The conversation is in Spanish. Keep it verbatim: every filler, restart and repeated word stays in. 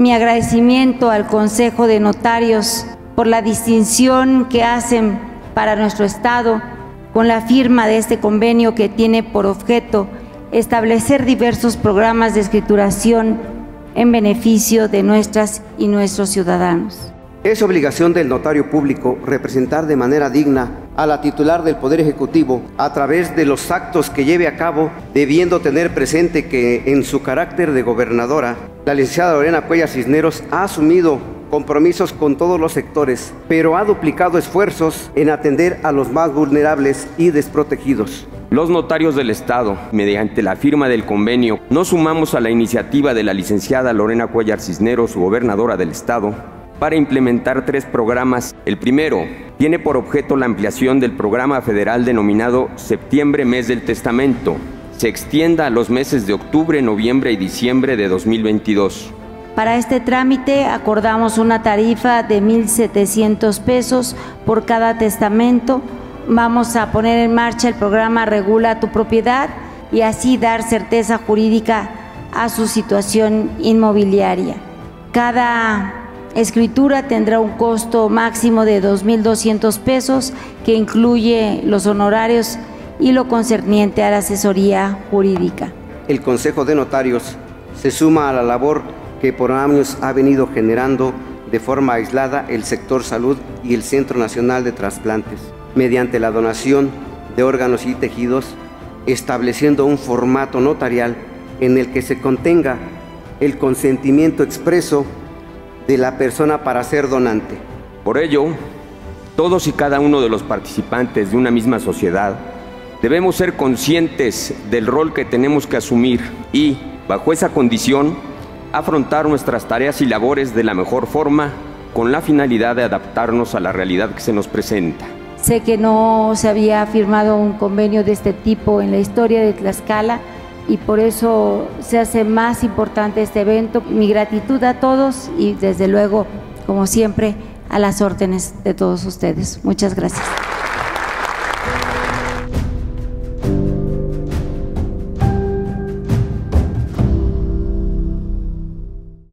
mi agradecimiento al Consejo de Notarios por la distinción que hacen para nuestro Estado con la firma de este convenio que tiene por objeto establecer diversos programas de escrituración en beneficio de nuestras y nuestros ciudadanos. Es obligación del notario público representar de manera digna a la titular del Poder Ejecutivo a través de los actos que lleve a cabo, debiendo tener presente que en su carácter de gobernadora, la licenciada Lorena Cuéllar Cisneros ha asumido compromisos con todos los sectores, pero ha duplicado esfuerzos en atender a los más vulnerables y desprotegidos. Los notarios del Estado, mediante la firma del convenio, nos sumamos a la iniciativa de la licenciada Lorena Cuéllar Cisneros, gobernadora del Estado, para implementar tres programas. El primero tiene por objeto la ampliación del programa federal denominado Septiembre Mes del Testamento. Se extienda a los meses de octubre, noviembre y diciembre de dos mil veintidós. Para este trámite acordamos una tarifa de mil setecientos pesos por cada testamento. Vamos a poner en marcha el programa Regula tu Propiedad y así dar certeza jurídica a su situación inmobiliaria. Cada escritura tendrá un costo máximo de dos mil doscientos pesos que incluye los honorarios y lo concerniente a la asesoría jurídica. El Consejo de Notarios se suma a la labor que por años ha venido generando de forma aislada el sector salud y el Centro Nacional de Trasplantes, mediante la donación de órganos y tejidos, estableciendo un formato notarial en el que se contenga el consentimiento expreso de la persona para ser donante. Por ello, todos y cada uno de los participantes de una misma sociedad debemos ser conscientes del rol que tenemos que asumir y, bajo esa condición, afrontar nuestras tareas y labores de la mejor forma con la finalidad de adaptarnos a la realidad que se nos presenta. Sé que no se había firmado un convenio de este tipo en la historia de Tlaxcala y por eso se hace más importante este evento. Mi gratitud a todos y desde luego, como siempre, a las órdenes de todos ustedes. Muchas gracias.